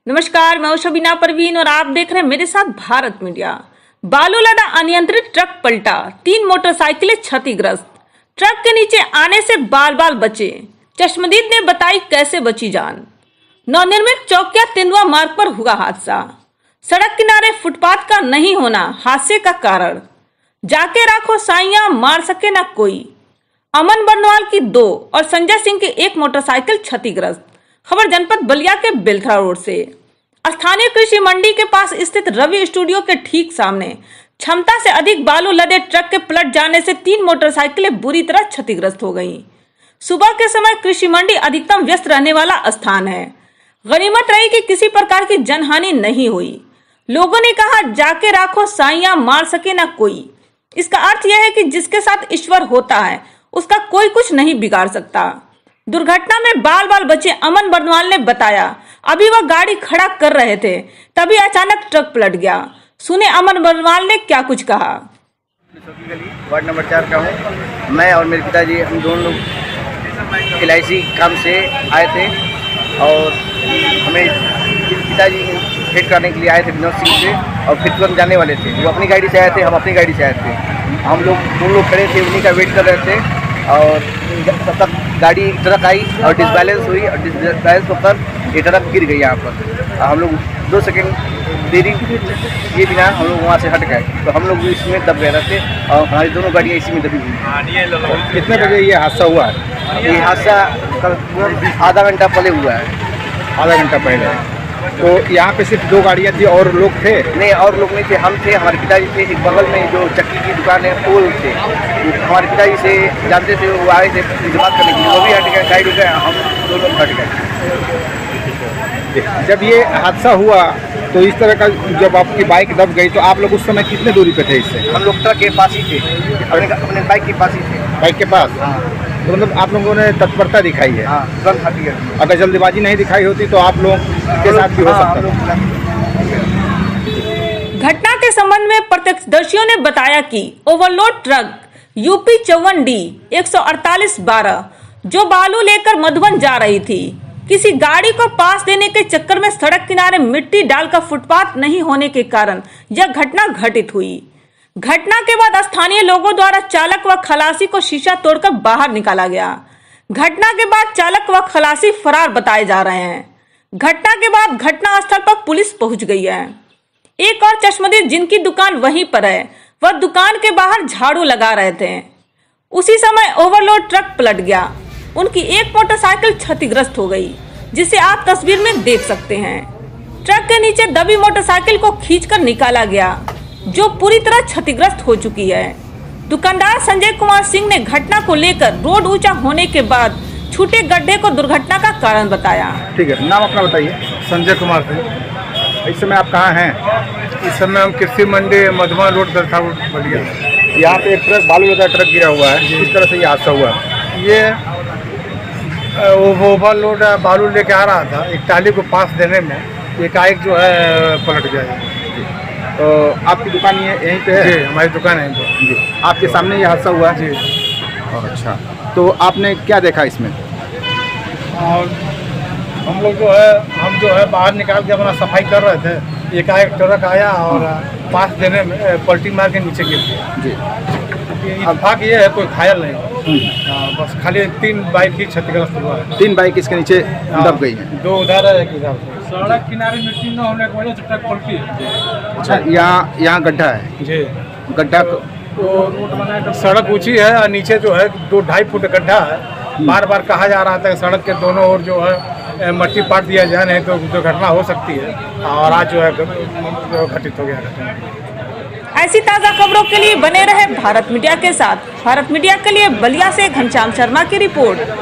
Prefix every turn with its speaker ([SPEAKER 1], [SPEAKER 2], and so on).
[SPEAKER 1] नमस्कार, मैं शबीना परवीन और आप देख रहे हैं मेरे साथ भारत मीडिया। बालू लदा अनियंत्रित ट्रक पलटा, 3 मोटरसाइकिलें क्षतिग्रस्त। ट्रक के नीचे आने से बाल बाल बचे। चश्मदीद ने बताई कैसे बची जान। नवनिर्मित चौकिया तेंदुआ मार्ग पर हुआ हादसा। सड़क किनारे फुटपाथ का नहीं होना हादसे का कारण। जाके राखो साइयां, मार सके ना कोई। अमन बर्नवाल की 2 और संजय सिंह की 1 मोटरसाइकिल क्षतिग्रस्त। खबर जनपद बलिया के बेलथरा रोड से। स्थानीय कृषि मंडी के पास स्थित रवि स्टूडियो के ठीक सामने क्षमता से अधिक बालू लदे ट्रक के पलट जाने से 3 मोटरसाइकिलें बुरी तरह क्षतिग्रस्त हो गईं। सुबह के समय कृषि मंडी अधिकतम व्यस्त रहने वाला स्थान है। गनीमत रही कि किसी प्रकार की जनहानि नहीं हुई। लोगों ने कहा, जाके राखो साइयां, मार सके ना कोई। इसका अर्थ यह है कि जिसके साथ ईश्वर होता है उसका कोई कुछ नहीं बिगाड़ सकता। दुर्घटना में बाल बाल बचे अमन बर्नवाल ने बताया, अभी वह गाड़ी खड़ा कर रहे थे तभी अचानक ट्रक पलट गया। सुने अमन बर्नवाल ने क्या कुछ कहा।
[SPEAKER 2] वार्ड नंबर 4 का हूँ। मैं और मेरे पिताजी, हम दोनों लोग LIC काम से आए थे और हमें पिताजी भेंट करने के लिए आए थे विनोद सिंह से और फिर तुरंत जाने वाले थे। वो अपनी गाड़ी से आए थे, हम अपनी गाड़ी से आए थे। हम लोग दोनों लोग खड़े थे, उन्हीं का वेट कर रहे थे और तब तक गाड़ी ट्रक आई और डिसबैलेंस हुई और डिसबैलेंस होकर ये ट्रक गिर गई यहाँ पर। हम लोग 2 सेकंड देरी ये बिना हम लोग वहाँ से हट गए तो हम लोग इसमें दब गए थे और हमारी दोनों गाड़ियाँ इसी में दबी हुई।
[SPEAKER 3] कितने बजे ये हादसा हुआ है?
[SPEAKER 2] ये हादसा कल आधा घंटा पहले हुआ है।
[SPEAKER 3] आधा घंटा पहले। तो यहाँ पे सिर्फ 2 गाड़ियाँ थी और लोग थे?
[SPEAKER 2] नहीं, और लोग नहीं थे। हम थे, हमारे पिताजी थे। एक बगल में जो चक्की की दुकान है वो थे। हमारे पिताजी से जानते थे, वो आए थे बात करने के लिए, वो भी हट गए, साइड हो गए, हम दोनों हट गए।
[SPEAKER 3] जब ये हादसा हुआ तो इस तरह का जब आपकी बाइक दब गई तो आप लोग उस समय कितने दूरी पे थे इससे?
[SPEAKER 2] हम लोग ट्रक के पास ही थे, अपने बाइक के पास ही थे।
[SPEAKER 3] बाइक के पास?
[SPEAKER 2] हाँ।
[SPEAKER 3] तो मतलब आप लोगों ने तत्परता दिखाई है?
[SPEAKER 2] हाँ, तुरंत हट गए।
[SPEAKER 3] अगर जल्दबाजी नहीं दिखाई होती तो आप लोग के साथ भी हो सकता।
[SPEAKER 1] घटना के संबंध में प्रत्यक्षदर्शियों ने बताया कि ओवरलोड ट्रक UP 54D 148-12 जो बालू लेकर मधुबन जा रही थी, किसी गाड़ी को पास देने के चक्कर में सड़क किनारे मिट्टी डालकर फुटपाथ नहीं होने के कारण यह घटना घटित हुई। घटना के बाद स्थानीय लोगों द्वारा चालक व खलासी को शीशा तोड़कर बाहर निकाला गया। घटना के बाद चालक व खलासी फरार बताए जा रहे हैं। घटना के बाद घटनास्थल पर पुलिस पहुंच गई है। एक और चश्मदीद जिनकी दुकान वहीं पर है, वह दुकान के बाहर झाड़ू लगा रहे थे। उसी समय ओवरलोड ट्रक पलट गया। उनकी 1 मोटरसाइकिल क्षतिग्रस्त हो गई, जिसे आप तस्वीर में देख सकते हैं। ट्रक के नीचे दबी मोटरसाइकिल को खींचकर निकाला गया, जो पूरी तरह क्षतिग्रस्त हो चुकी है। दुकानदार संजय कुमार सिंह ने घटना को लेकर रोड ऊंचा होने के बाद छूटे गड्ढे को दुर्घटना का कारण बताया।
[SPEAKER 3] ठीक है, नाम अपना बताइए।
[SPEAKER 4] संजय कुमार सिंह।
[SPEAKER 3] इस समय आप कहाँ हैं?
[SPEAKER 4] इस समय हम कृषि मंडी मधुबन रोड बेलथरा बलिया।
[SPEAKER 3] यहाँ पे एक ट्रक बालू लदा ट्रक गिरा हुआ है, किस तरह से ये हादसा हुआ?
[SPEAKER 4] ये ओवरलोड बालू लेके आ रहा था, एक टाली को पास देने में एकाएक जो है पलट गया।
[SPEAKER 3] तो आपकी दुकान यहीं पे है?
[SPEAKER 4] जी, हमारी दुकान है
[SPEAKER 3] जी। आपके सामने ये हादसा हुआ है?
[SPEAKER 4] जी।
[SPEAKER 3] अच्छा, तो आपने क्या देखा इसमें?
[SPEAKER 4] और हम लोग जो है बाहर निकाल के अपना सफाई कर रहे थे, एकाएक ट्रक आया और पास देने में पलटी मार के नीचे गिर गया।
[SPEAKER 3] जी।
[SPEAKER 4] इत्तेफाक ये है, कोई घायल नहीं। बस खाली 3 बाइक ही क्षतिग्रस्त हुआ है।
[SPEAKER 3] 3 बाइक इसके नीचे दब गई हैं।
[SPEAKER 4] 2 उधर है, एक इधर। सड़क किनारे मिट्टी न होने की वजह से ट्रक पलटी है।
[SPEAKER 3] अच्छा, यहाँ गड्ढा है?
[SPEAKER 4] जी।
[SPEAKER 3] गड्ढा
[SPEAKER 4] तो सड़क ऊंची है और नीचे जो है 2-2.5 फुट गड्ढा है। बार बार कहा जा रहा था कि सड़क के दोनों ओर जो है मट्टी पाट दिया जाए, नहीं तो दुर्घटना हो सकती है। और आज जो है घटित हो गया घटना।
[SPEAKER 1] ऐसी ताजा खबरों के लिए बने रहे भारत मीडिया के साथ। भारत मीडिया के लिए बलिया से घनश्याम शर्मा की रिपोर्ट।